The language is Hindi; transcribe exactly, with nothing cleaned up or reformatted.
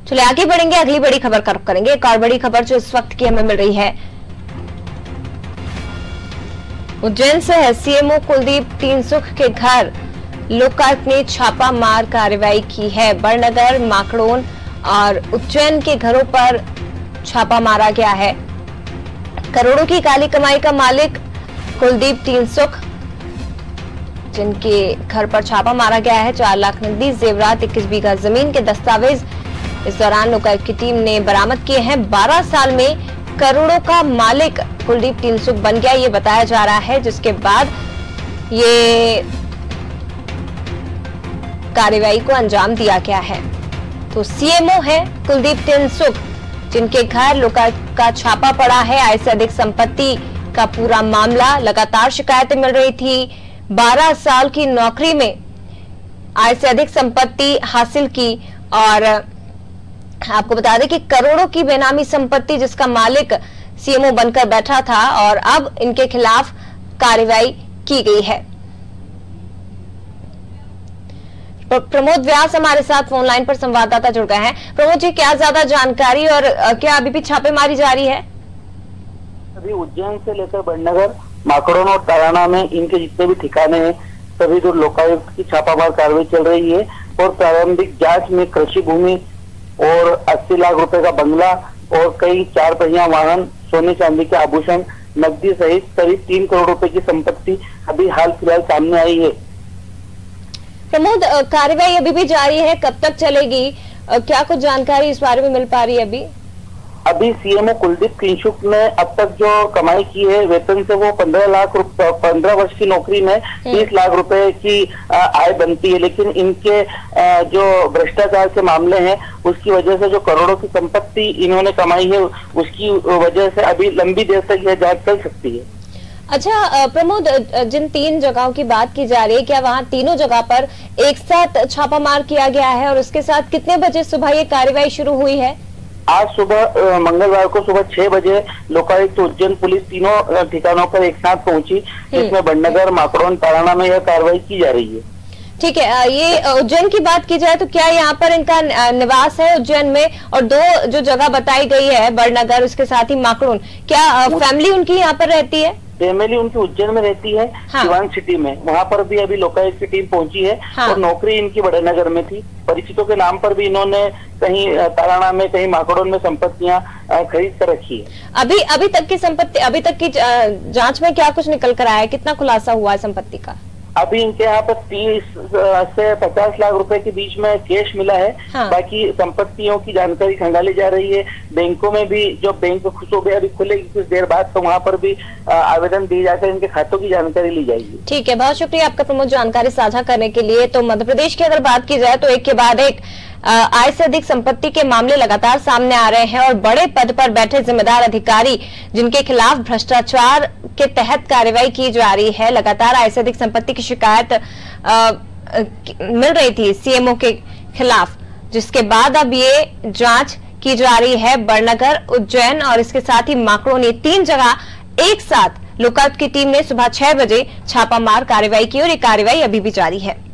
चलिए आगे बढ़ेंगे, अगली बड़ी खबर का रुख करेंगे। एक और बड़ी खबर जो इस वक्त की हमें मिल रही है उज्जैन से है। सीएमओ कुलदीप तीनसुख के घर लोकायुक्त ने छापा मार कार्रवाई की है। बड़नगर, माकड़ोन और उज्जैन के घरों पर छापा मारा गया है। करोड़ों की काली कमाई का मालिक कुलदीप तीनसुख, जिनके घर पर छापा मारा गया है। चार लाख नकदी, जेवरात, इक्कीस बीघा जमीन के दस्तावेज इस दौरान लोकायुक्त की टीम ने बरामद किए हैं। बारह साल में करोड़ों का मालिक कुलदीप तीनसुख बन गया, ये बताया जा रहा है, जिसके बाद ये कार्रवाई को अंजाम दिया गया है। तो सीएमओ है कुलदीप तीनसुख, जिनके घर लोकायुक्त का छापा पड़ा है। आय से अधिक संपत्ति का पूरा मामला, लगातार शिकायतें मिल रही थी। बारह साल की नौकरी में आय से अधिक संपत्ति हासिल की और आपको बता दें कि करोड़ों की बेनामी संपत्ति जिसका मालिक सीएमओ बनकर बैठा था और अब इनके खिलाफ कार्रवाई की गई है। प्रमोद व्यास हमारे साथ फोन लाइन पर संवाददाता जुड़ गए हैं। प्रमोद जी, क्या ज्यादा जानकारी और क्या अभी भी छापेमारी जारी है? अभी उज्जैन से लेकर बड़नगर, माकड़ोन और ताराना में इनके जितने भी ठिकाने हैं सभी दूर लोकायुक्त की छापामार कार्रवाई चल रही है। और प्रारंभिक जांच में कृषि भूमि और अस्सी लाख रुपए का बंगला और कई चार पहिया वाहन, सोने चांदी के आभूषण, नकदी सहित करीब तीन करोड़ रुपए की संपत्ति अभी हाल फिलहाल सामने आई है। प्रमोद, कार्रवाई अभी भी जारी है, कब तक चलेगी? क्या कुछ जानकारी इस बारे में मिल पा रही है अभी? अभी सीएमओ कुलदीप तीनसुख ने अब तक जो कमाई की है वेतन से, वो पंद्रह लाख रुपए, पंद्रह वर्ष की नौकरी में तीस लाख रुपए की आय बनती है। लेकिन इनके जो भ्रष्टाचार के मामले हैं उसकी वजह से जो करोड़ों की संपत्ति इन्होंने कमाई है उसकी वजह से अभी लंबी देर तक यह जांच चल सकती है। अच्छा प्रमोद, जिन तीन जगहों की बात की जा रही है, क्या वहाँ तीनों जगह पर एक साथ छापामार किया गया है और उसके साथ कितने बजे सुबह ये कार्रवाई शुरू हुई है? आज सुबह मंगलवार को सुबह छह बजे लोकायुक्त उज्जैन पुलिस तीनों ठिकानों पर एक साथ पहुंची, जिसमें बड़नगर, माकड़ोन, ताराना में यह कार्रवाई की जा रही है। ठीक है, ये उज्जैन की बात की जाए तो क्या यहाँ पर इनका निवास है उज्जैन में? और दो जो जगह बताई गई है बड़नगर, उसके साथ ही माकड़ोन, क्या फैमिली उनकी यहाँ पर रहती है? फैमिली उनकी उज्जैन में रहती है। हाँ। सिवान सिटी में, वहाँ पर भी अभी लोकायुक्त की टीम पहुंची है। हाँ। और नौकरी इनकी बड़नगर में थी। परिचितों के नाम पर भी इन्होंने कहीं ताराना में, कहीं माकड़ोन में संपत्तियां खरीद कर रखी है। अभी अभी तक की संपत्ति, अभी तक की जांच में क्या कुछ निकल कर आया है? कितना खुलासा हुआ है संपत्ति का? अभी इनके यहाँ पर तीस से पचास लाख रुपए के बीच में कैश मिला है। हाँ। बाकी संपत्तियों की जानकारी खंगाली जा रही है। बैंकों में भी जो बैंक सुबह अभी खुलेगी कुछ देर बाद, तो वहाँ पर भी आवेदन दिए जाकर इनके खातों की जानकारी ली जाएगी। ठीक है, बहुत शुक्रिया आपका प्रमोद जानकारी साझा करने के लिए। तो मध्य प्रदेश की अगर बात की जाए तो एक के बाद एक आय से अधिक संपत्ति के मामले लगातार सामने आ रहे हैं और बड़े पद पर बैठे जिम्मेदार अधिकारी जिनके खिलाफ भ्रष्टाचार के तहत कार्रवाई की जा रही है। लगातार आय से अधिक संपत्ति की शिकायत आ, मिल रही थी सीएमओ के खिलाफ, जिसके बाद अब ये जांच की जा रही है। बड़नगर, उज्जैन और इसके साथ ही माकड़ोन, ये तीन जगह एक साथ लोकायुक्त की टीम ने सुबह छह बजे छापामार कार्रवाई की और ये कार्रवाई अभी भी जारी है।